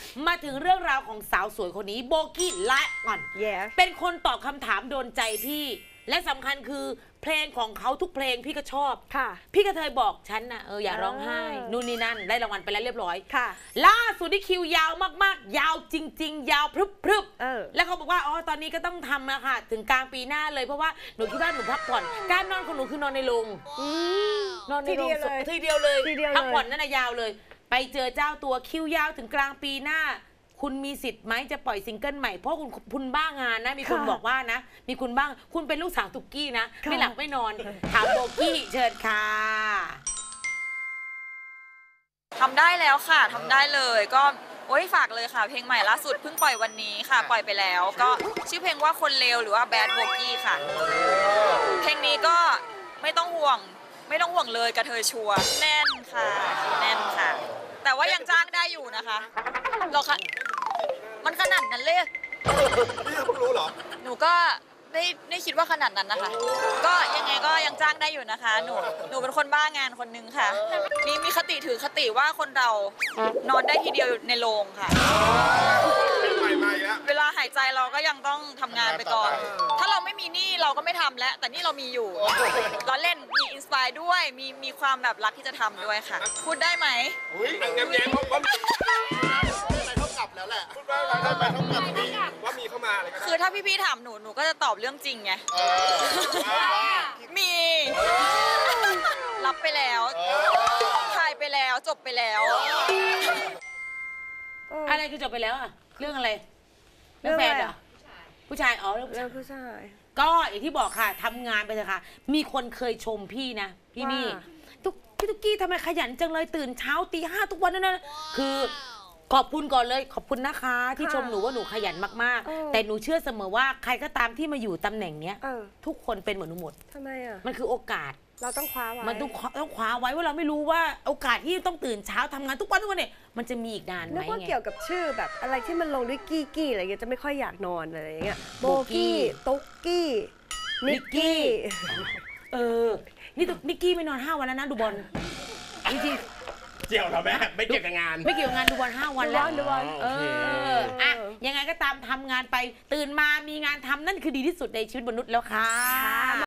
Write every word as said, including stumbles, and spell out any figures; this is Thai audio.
มาถึงเรื่องราวของสาวสวยคนนี้โบกี้ละก่อน yes. เป็นคนตอบคำถามโดนใจพี่และสำคัญคือเพลงของเขาทุกเพลงพี่ก็ชอบค่ะพี่ก็เคยบอกฉันนะเอออย่าร้องไห้นู่นนี่นั่นได้รางวัลไปแล้วเรียบร้อยค่ะล่าสุดที่คิวยาวมากๆยาวจริงๆยาวพรึบๆแล้วเขาบอกว่าอ๋อตอนนี้ก็ต้องทำอะค่ะถึงกลางปีหน้าเลยเพราะว่าหนูคิดว่าหนูพักผ่อนการนอนของหนูคือนอนในโรงนอนในโรงทีเดียวเลยพักผ่อนนั่นนะยาวเลยไปเจอเจ้าตัวคิวยาวถึงกลางปีหน้าคุณมีสิทธิ์ไหมจะปล่อยซิงเกิลใหม่เพราะคุณคุณบ้างานนะมีคนบอกว่านะมีคุณบ้างคุณเป็นลูกสาวตุกกี้นะไม่หลับไม่นอนถามโบกี้เชิญค่ะทำได้แล้วค่ะทำได้เลยก็โอ้ยฝากเลยค่ะเพลงใหม่ล่าสุดเพิ่งปล่อยวันนี้ค่ะปล่อยไปแล้วก็ชื่อเพลงว่าคนเลวหรือว่า Bad Bogey ค่ะเพลงนี้ก็ไม่ต้องห่วงไม่ต้องห่วงเลยกระเทยชัวแน่นค่ะแน่นค่ะแต่ว่ายังจ้างได้อยู่นะคะหรอคะมันขนาดนั้นเลยนี่เพิ่งรู้เหรอหนูก็ไม่ไม่คิดว่าขนาดนั้นนะคะก็ยังไงก็ยังจ้างได้อยู่นะคะหนูหนูเป็นคนบ้างานคนนึงค่ะมีมีคติถือคติว่าคนเรานอนได้ทีเดียวในโรงค่ะเวลาหายใจเราก็ยังต้องทำงานไปก่อนถ้าเราไม่มีหนี้เราก็ไม่ทำแล้วแต่นี่เรามีอยู่เราเล่นมีอินสปายด้วยมีมีความแบบรักที่จะทำด้วยค่ะพูดได้ไหมอุ้ยแง้มๆเพราะว่าเท่ากับแล้วแหละพูดว่าเท่ากับเท่ากับมีว่ามีเข้ามาอะไรกันคือถ้าพี่ๆถามหนูหนูก็จะตอบเรื่องจริงไงมีรับไปแล้วถ่ายไปแล้วจบไปแล้วอะไรคือจบไปแล้วอะเรื่องอะไรเรื่องแฟนเหรอผู้ชายอ๋อเรื่องผู้ชายก็อย่างที่บอกค่ะทำงานไปเถอะค่ะมีคนเคยชมพี่นะพี่มี่ตุ๊กพี่ตุ๊กกี้ทำไมขยันจังเลยตื่นเช้าตีห้าทุกวันนั่นนะคือขอบคุณก่อนเลยขอบคุณนะคะที่ชมหนูว่าหนูขยันมากๆแต่หนูเชื่อเสมอว่าใครก็ตามที่มาอยู่ตำแหน่งเนี้ยทุกคนเป็นเหมือนหนูหมดทำไมอ่ะมันคือโอกาสเราต้องคว้าไว้มันต้องต้องคว้าไว้ว่าเราไม่รู้ว่าโอกาสที่ต้องตื่นเช้าทำงานทุกวันทุกวันเนี่ยมันจะมีอีกนานไหมนึกว่าเกี่ยวกับชื่อแบบอะไรที่มันลงด้วยกี้กี้อะไรเงี้ยจะไม่ค่อยอยากนอนอะไรเงี้ยโบกี้ตุ๊กกี้นิกกี้เออนี่ตุ๊กนิกกี้ไม่นอนห้าวันแล้วนะดูบอลจริงเกี่ยวเหรอแม่ไม่เกี่ยวกับงานไม่เกี่ยวกับงานดูบอลห้าวันแล้วดูบอลเอออะยังไงก็ตามทำงานไปตื่นมามีงานทำนั่นคือดีที่สุดในชีวิตมนุษย์แล้วค่ะ